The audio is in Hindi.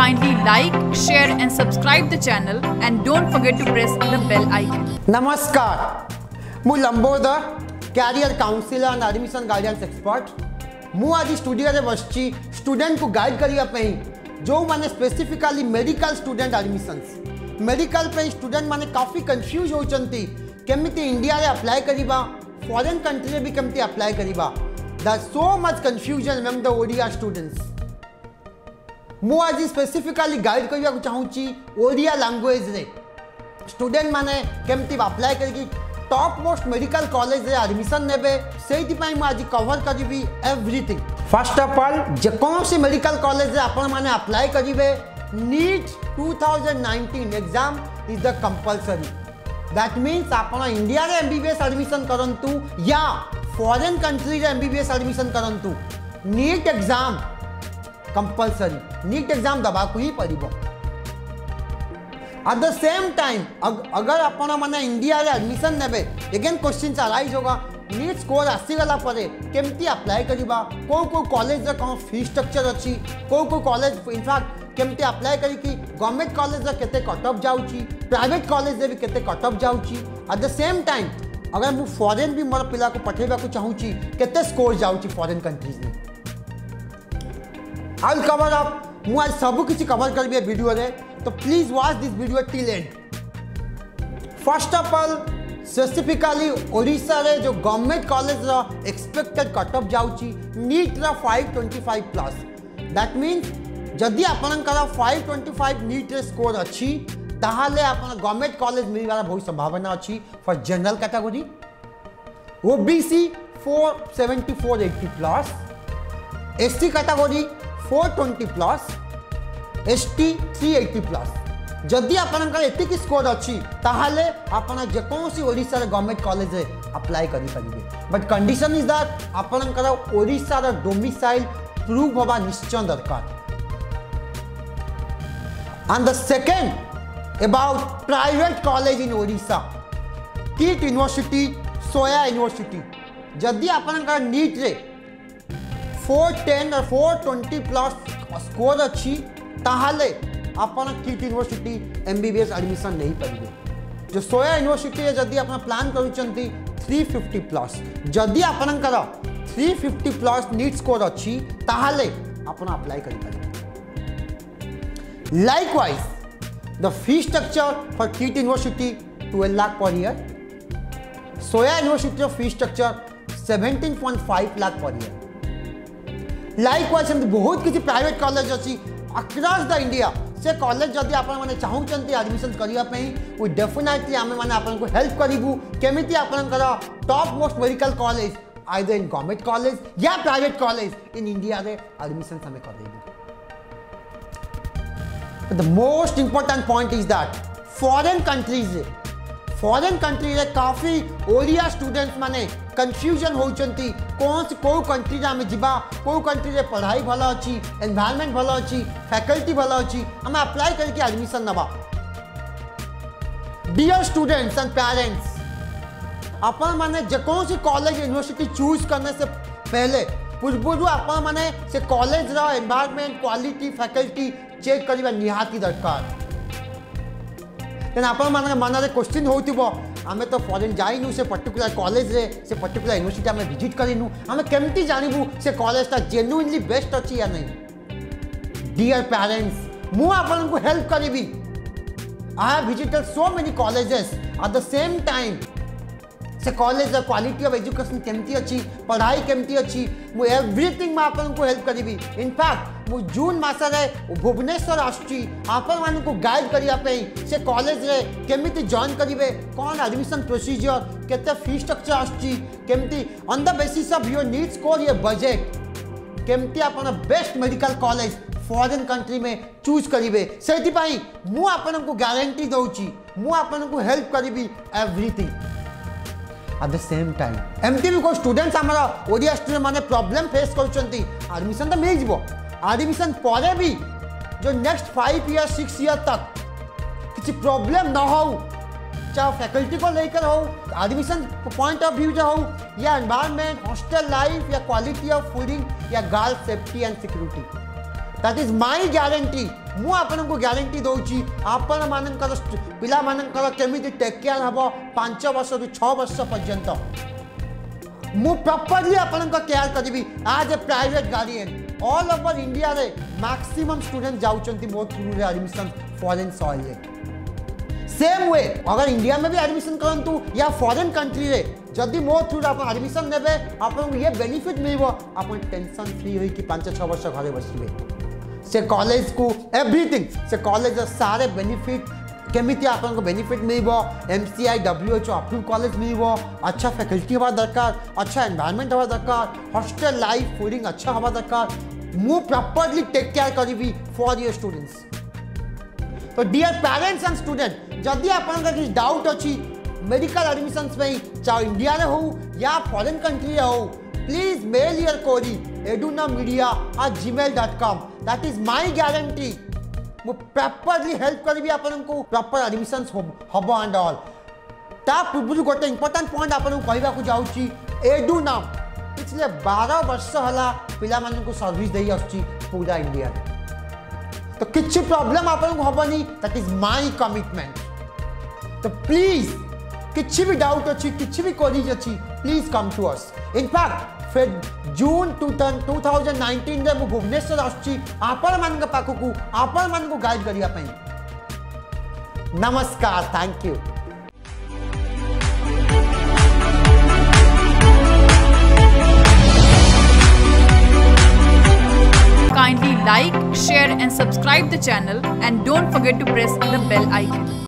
kindly like, share and subscribe the channel and don't forget to press the bell icon. नमस्कार, मु Lambodar career counsellor and admission guidance expert. मु आज स्टूडियो रे बसची स्टूडेंट को गाइड करिया पे जो माने specifically medical student admissions. Medical पे स्टूडेंट माने काफी कंफ्यूज होचंती केमिति इंडिया रे अप्लाई करिबा, फॉरेन कंट्री रे भी केमिति अप्लाई करिबा। There so much confusion among the Odia students. मु आज स्पेसिफिकली गाइड करिया को चाहूची ओडिया लैंग्वेज रे स्टूडेंट माने केमिति अप्लाई करिकी टॉप मोस्ट मेडिकल कॉलेज रे एडमिशन नेबे। सेति पई मु आज कवर करिबी एवरीथिंग। फर्स्ट ऑफ ऑल जे कोन से मेडिकल कॉलेज रे आपण माने अप्लाई करिवे, NEET 2019 exam is the compulsory. That means आपण इंडिया रे एमबीबीएस एडमिशन करंतु या फॉरेन कंट्री रे एमबीबीएस एडमिशन करंतु, NEET exam compulsory. NEET exam दबा को ही पड़िबो। एट द सेम टाइम अगर आपण माने इंडिया रे एडमिशन नेबे, अगेन क्वेश्चन अराइज होगा नीट स्कोर आसी गला परे केमती अप्लाई करिबा, को कॉलेज रे कोन फी स्ट्रक्चर अछि, को कॉलेज इनफैक्ट केमती अप्लाई करी कि गवर्नमेंट कॉलेज रे केते कट ऑफ जाउची, प्राइवेट कॉलेज रे भी केते कट ऑफ जाउची। एट द सेम टाइम अगर मु फॉरेन भी मोर पिला को पठेबा को चाहूची केते स्कोर जाउची फॉरेन कंट्रीज में। I will cover up. मु आज सब किछि कवर करबे वीडियो रे, तो please watch this video till end. First of all specifically Odisha रे जो गवर्नमेंट कॉलेज रो एक्सपेक्टेड कट ऑफ जाउची नीट रो 525 प्लस। दैट मीन्स जदि आपनकर 525 नीट रे स्कोर अछि ताहाले आपन गवर्नमेंट कॉलेज मिलबार बहुत संभावना अछि for general category. OBC 474-80 plus, ST category 420 plus, ST 380 plus. जदि आपनकर एतिक स्कोर अछि ताहाले आपन जे कोनसी ओडिशा रे गवर्नमेंट कॉलेज रे अप्लाई करि परिबे। बट कंडीशन इज दैट आपनकर ओडिशा रे डोमिसाइल प्रूव होबा निश्चय दरकार। And the second about private college in Odisha, KIIT university, soya university. जदि आपनकर नीट रे 410 और 420 प्लस स्कोर अच्छी ताहाले आपन कीट यूनिवर्सिटी एमबीबीएस एडमिशन नहीं परिबे। जो सोया यूनिवर्सिटी रे जदि आपन प्लान करूचंती 350 प्लस, जदि आपनकर 350 प्लस नीट स्कोर अच्छी ताहाले आपन अप्लाई करि परिबे। Likewise the fee structure for KIIT university 12 lakh per year, SOA university fee structure 17.5 lakh per year. Likewise बहुत किसी प्राइवेट कॉलेज अच्छी अक्रॉस द इंडिया। से कॉलेज जदि आपण माने चाहूचंती एडमिशन करिया पे वो डेफिनेटली आमे माने आपन को हेल्प करिबू केमिति आपनकर top most medical college either in government college या प्राइवेट कॉलेज इन इंडिया रे एडमिशन हमें करेबू। The most important point is that foreign country रे काफी ओडिया स्टूडेंट्स माने कंफ्यूजन होचंती कौन से को कंट्री रे हमें जिबा, को कंट्री रे पढ़ाई भलो अछि, एनवायरनमेंट भलो अछि, फैकल्टी भलो अछि, हमें अप्लाई करके एडमिशन नबा। डियर स्टूडेंट्स एंड पेरेंट्स, अपन माने जे कौन सी कॉलेज यूनिवर्सिटी चूज करने से पहले पूर्व अपन माने से कॉलेज रो एनवायरनमेंट, क्वालिटी, फैकल्टी चेक करिबा निहाती दरकार। तेन आपण माने मनरे क्वेश्चन होतिबो आमे तो फॉरेन जाइनु से पर्टिकुलर कॉलेज रे से पर्टिकुलर यूनिवर्सिटी आमे विजिट करिनु, आमे केमती जानिबु से कॉलेज ता जेन्युइनली बेस्ट अछि या नहीं। डियर पेरेंट्स, मु आपन को हेल्प करिबी। I have visited so many colleges at the same time से college the quality of education केमती अछि, पढ़ाई केमती अछि, मु एवरीथिंग में आपन को हेल्प करिबी। इनफैक्ट मु जून मास रे भुवनेश्वर आछि आपन मान को गाइड करिया पे से कॉलेज रे केमिति जॉइन करिवे, कोन एडमिशन प्रोसीजर, केते फी स्ट्रक्चर आछि, केमिति on the basis of your need score ये बजट केमिति आपन best medical college foreign country में चूज करिवे। सेति पई मु आपन को गारंटी दउची, मु आपन को हेल्प करिबी everything. At the same time एमती भी कोई स्टूडेंट्स हमारा ओडिया स्टूडेंट माने प्रॉब्लम फेस करचंती, एडमिशन तो मिल जिवो, एडमिशन परे भी जो नेक्स्ट 5 ईयर 6 ईयर तक किसी प्रॉब्लम ना हो, चाहे फैकल्टी को लेकर हो, एडमिशन पॉइंट ऑफ व्यू हो, या एनवायरनमेंट, हॉस्टल लाइफ, या क्वालिटी ऑफ फूडिंग, या girl safety and security, that is my guarantee मु आपन को गारंटी दउची आपन मानकर पिला मानकर केमिति टेक केयर हबो 5 वर्ष रु 6 वर्ष पर्यंत मु प्रॉपर्ली आपन को केयर करबी as a private guardian all over India रे मैक्सिमम स्टूडेंट जाउचंती मो थ्रू रे एडमिशन फॉरेन सॉइल रे सेम वे अगर इंडिया में भी एडमिशन करंतु या फॉरेन कंट्री रे जदि मो थ्रू आप एडमिशन नेबे आपन ये बेनिफिट मिलबो आपन टेंशन फ्री होई कि 5-6 वर्ष घरे बसिबे से कॉलेज को एवरीथिंग से कॉलेज सारे बेनिफिट केमिति आपन को बेनिफिट मिलबो MCI WHO अप्रूव कॉलेज मिलबो अच्छा फैकल्टी हवा दरकार अच्छा एनवायरनमेंट हवा दरकार हॉस्टल लाइफ फूडिंग अच्छा हवा दरकार मु प्रॉपर्ली टेक केयर करिबी फॉर योर स्टूडेंट्स तो डियर पेरेंट्स एंड स्टूडेंट जदि आपन का किछ डाउट अछि मेडिकल एडमिशंस में चाहे इंडिया रे हो या फॉरेन कंट्री रे हो please mail your query edunommedia@gmail.com that is my guarantee मु प्रॉपर्ली हेल्प करबी आपन को प्रॉपर एडमिशंस हबो एंड ऑल ता पूर्व गोटे इंपोर्टेंट पॉइंट आपन को कहबा को जाउची एडुनम पिछले 12 वर्ष हला पिला मानन को सर्विस देई आछी पूरा इंडिया रे तो किछ प्रॉब्लम आपन को हबनी दैट इज माय कमिटमेंट तो प्लीज किछ भी डाउट अछि किछ भी क्वेरीज अछि please come to us in fact फिर जून 2019 रे मु भुवनेश्वर आछी आपन मान के पाखु को आपन मान को गाइड करिया पई नमस्कार thank you Kindly like, share and subscribe the channel and don't forget to press the bell icon.